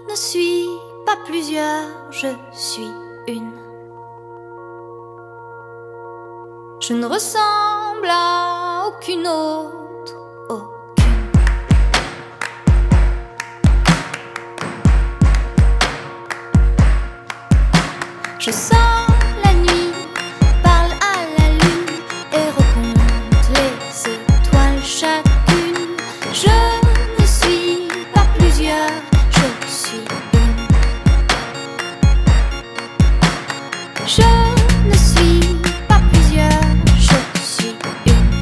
ne suis pas plusieurs, je suis une. Je ne ressemble à aucune autre, aucune. Je sors la nuit, parle à la lune et recompte les étoiles chacune. Je ne suis pas plusieurs, je suis une. Je ne suis pas plusieurs, je suis une.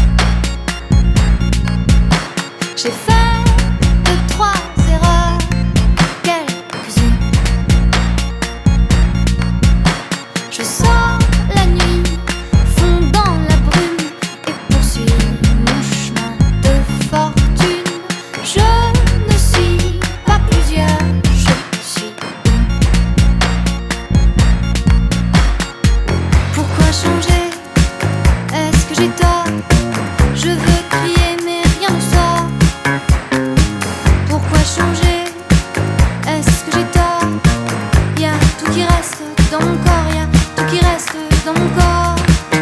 J'ai fait 2-3 erreurs, quelques-unes. Je sors la nuit, fonds dans la brume et poursuis mon chemin de fortune. Je ne suis pas plusieurs, je suis une. Pourquoi changer? Est-ce que j'ai tort? Je veux crier mais rien ne sort. Pourquoi changer? Est-ce que j'ai tort? Y a tout qui reste dans mon corps, y a tout qui reste dans mon corps.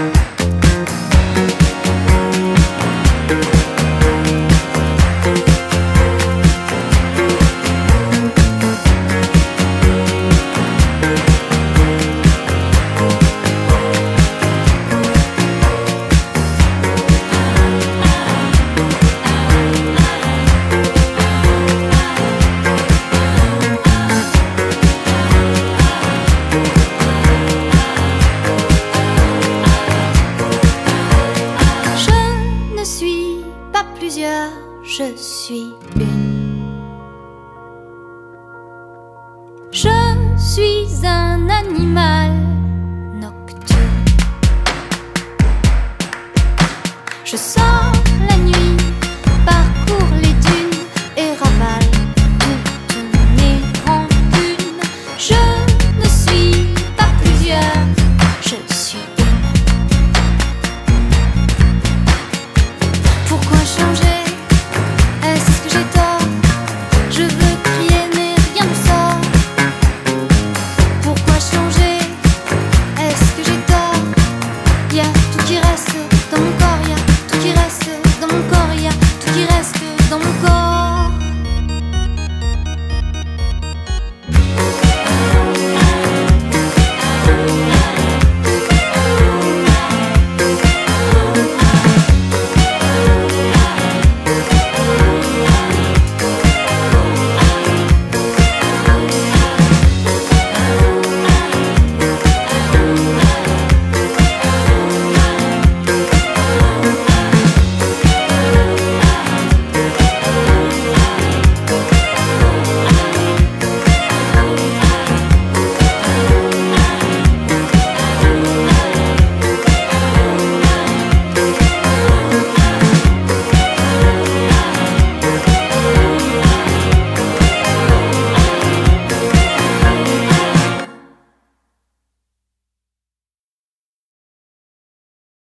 Je ne suis pas plusieurs, je suis une. Je suis un animal nocturne. Je sors la nuit, parcours les